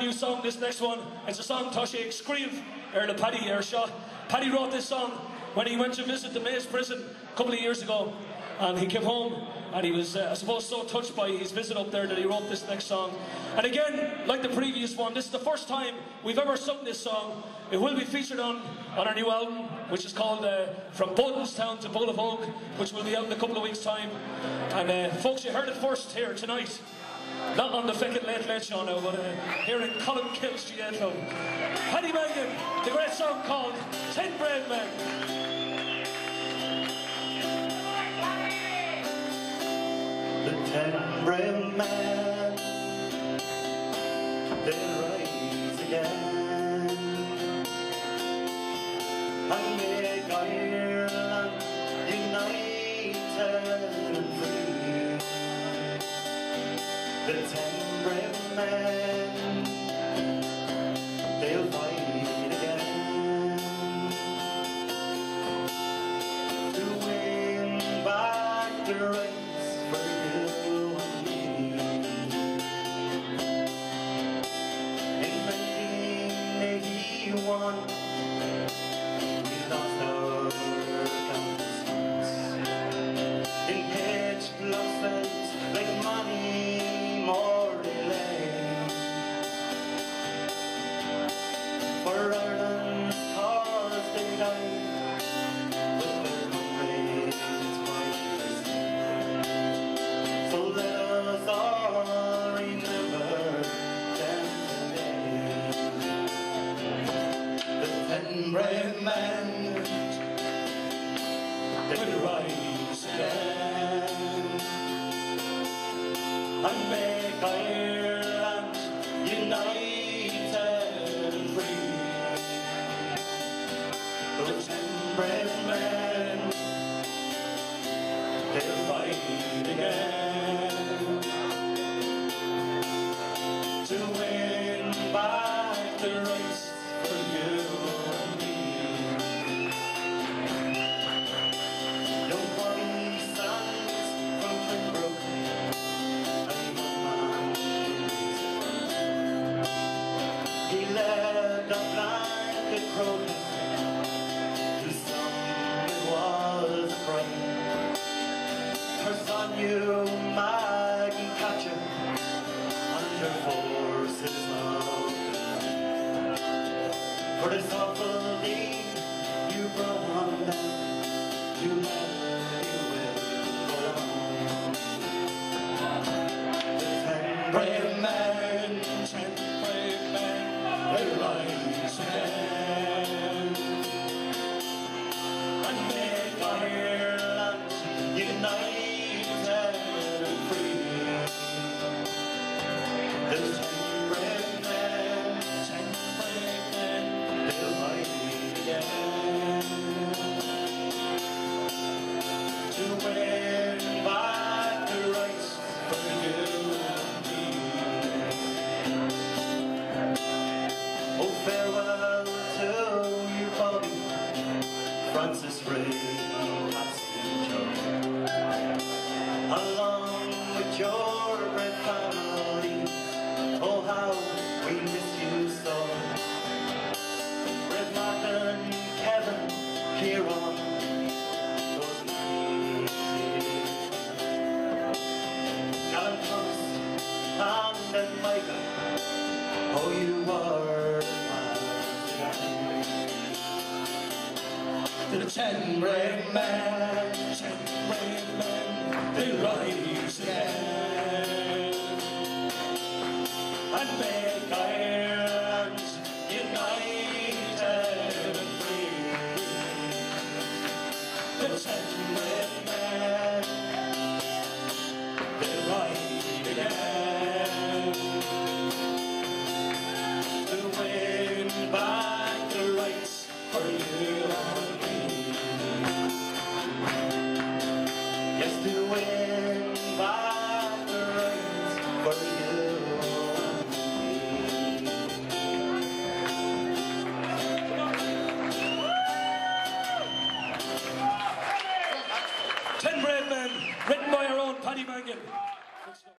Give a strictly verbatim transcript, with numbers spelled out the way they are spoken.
new song, this next one. It's a song Toshe Scream, or the Paddy, or shot. Paddy wrote this song when he went to visit the Maze prison a couple of years ago. And he came home and he was, uh, I suppose, so touched by his visit up there that he wrote this next song. And again, like the previous one, this is the first time we've ever sung this song. It will be featured on, on our new album, which is called uh, From Town to Bull of Oak, which will be out in a couple of weeks' time. And uh, folks, you heard it first here tonight. Not on the Feckett Late Late Show now, but uh, here in Colin Kill Street Club. Paddy Mangan, the great song called Ten Brave Men. The ten brave men, they'll rise again and make Ireland united and free. The ten brave men, they'll fight again to win back the rights for you and me. In nineteen eighty-one, we lost our campus. In Kesh lost us like money, more delay. For Ireland's cause they died with their comrades. So let us all remember them today. The ten brave men, they will rise again and make Ireland united and free. The ten brave men, they'll fight again to win back the race for you and me. Young Bobby Sands from Pembroke, a young man, he led a blanket protest. To some it was a fright. Her son knew Maggie Catcher and her forces now. For this awful deed you brought on them, you never you will go on. The ten brave men, ten brave men, they rise again and make Ireland united and free. The ten brave men, ten brave men, they'll fight again to win back the rights for you and me. Oh, farewell to you, Bobby, Francis Ray, along with your brave family. Oh, how we miss you so. Brave Martin, Kevin, Kieran, those easy. Gallant Thomas, and then Micah, oh, you are my. The ten brave men, ten brave men, they rise again and make Ireland united and free. The ten brave men, they ride again to win back the rights for you and me. Yes, to win back the rights for you and me. Ten Brave Men, written by our own Paddy Mangan.